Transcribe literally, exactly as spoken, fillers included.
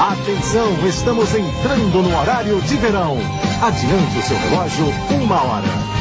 Atenção, estamos entrando no horário de verão. Adiante o seu relógio, uma hora.